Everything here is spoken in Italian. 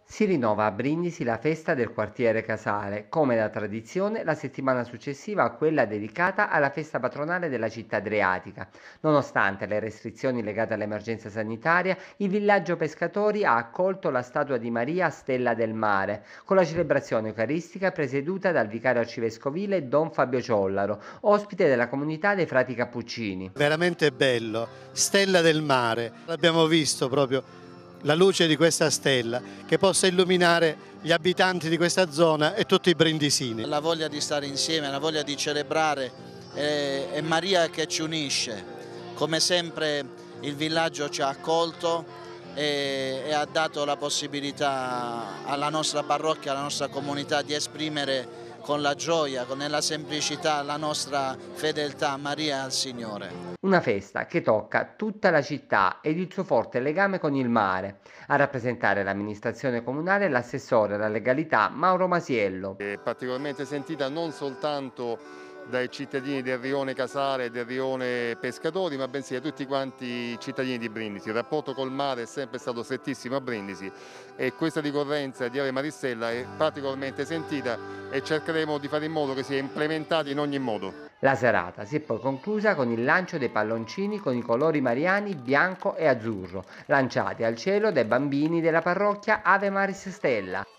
Si rinnova a Brindisi la festa del quartiere Casale, come da tradizione la settimana successiva a quella dedicata alla festa patronale della città adriatica. Nonostante le restrizioni legate all'emergenza sanitaria, il villaggio pescatori ha accolto la statua di Maria Stella del Mare, con la celebrazione eucaristica presieduta dal vicario arcivescovile Don Fabio Ciollaro, ospite della comunità dei frati cappuccini. Veramente bello, stella del mare, abbiamo visto proprio la luce di questa stella che possa illuminare gli abitanti di questa zona e tutti i brindisini. La voglia di stare insieme, la voglia di celebrare è Maria che ci unisce. Come sempre il villaggio ci ha accolto e ha dato la possibilità alla nostra parrocchia, alla nostra comunità di esprimere con la gioia, nella semplicità la nostra fedeltà a Maria e al Signore. Una festa che tocca tutta la città ed il suo forte legame con il mare. A rappresentare l'amministrazione comunale l'assessore alla legalità Mauro Masiello. È particolarmente sentita non soltanto dai cittadini del rione Casale e del rione Pescatori, ma bensì da tutti quanti i cittadini di Brindisi. Il rapporto col mare è sempre stato strettissimo a Brindisi e questa ricorrenza di Ave Maristella è particolarmente sentita e cercheremo di fare in modo che sia implementata in ogni modo. La serata si è poi conclusa con il lancio dei palloncini con i colori mariani bianco e azzurro, lanciati al cielo dai bambini della parrocchia Ave Maris Stella.